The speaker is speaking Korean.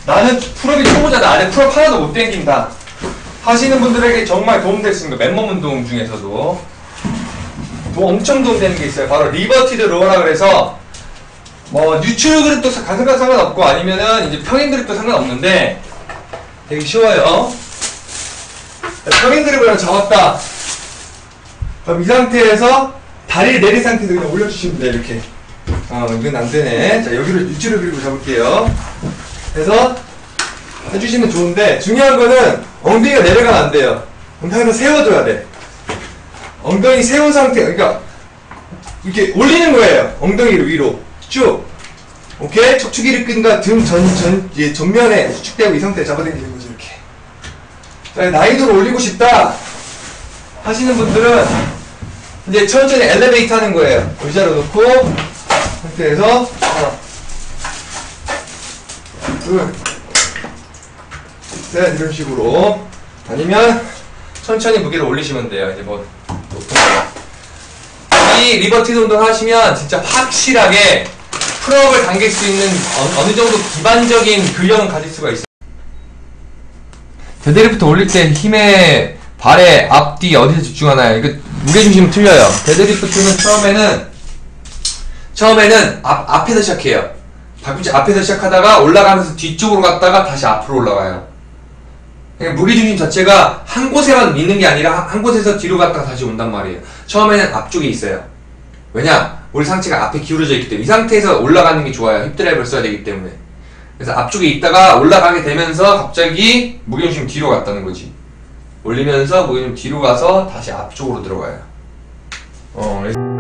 나는 풀업이 초보자다, 아래 풀업 하나도 못 당긴다 하시는 분들에게 정말 도움될 수 있는 거, 맨몸 운동 중에서도 엄청 도움되는 게 있어요. 바로 리버티드 로어라 그래서 뭐 뉴트럴 그립도 상관없고 아니면은 이제 평행 그립도 상관없는데 되게 쉬워요. 평행 그립을 잡았다. 그럼 이 상태에서 다리를 내린 상태에서 그냥 올려주시면 돼요. 이렇게. 이건 안 되네. 자, 여기를 뉴트럴 그립을 잡을게요. 그래서 해주시면 좋은데 중요한 거는 엉덩이가 내려가면 안 돼요. 엉덩이는 세워줘야 돼. 엉덩이 세운 상태, 그러니까 이렇게 올리는 거예요. 엉덩이를 위로 쭉. 오케이? 척추기를 끈과 등 전면에 수축되고 이 상태에 잡아당기는 거죠. 이렇게. 자, 난이도를 올리고 싶다 하시는 분들은 이제 천천히 엘리베이트 하는 거예요. 의자로 놓고 상태에서 하나, 둘, 셋, 이런 식으로. 아니면 천천히 무게를 올리시면 돼요. 이제 뭐 높은 거. 이 리버티드 운동 하시면 진짜 확실하게 풀업을 당길 수 있는 어느 정도 기반적인 근력은 가질 수가 있어요. 데드리프트 올릴 때 힘에 발에 앞뒤 어디서 집중하나요? 이거 무게중심 틀려요. 데드리프트는 처음에는 앞에서 시작해요. 앞에서 시작하다가 올라가면서 뒤쪽으로 갔다가 다시 앞으로 올라가요. 그러니까 무게중심 자체가 한 곳에만 있는 게 아니라 한 곳에서 뒤로 갔다가 다시 온단 말이에요. 처음에는 앞쪽에 있어요. 왜냐? 우리 상체가 앞에 기울어져 있기 때문에 이 상태에서 올라가는 게 좋아요. 힙드라이브를 써야 되기 때문에. 그래서 앞쪽에 있다가 올라가게 되면서 갑자기 무게중심 뒤로 갔다는 거지. 올리면서 무게중심 뒤로 가서 다시 앞쪽으로 들어가요.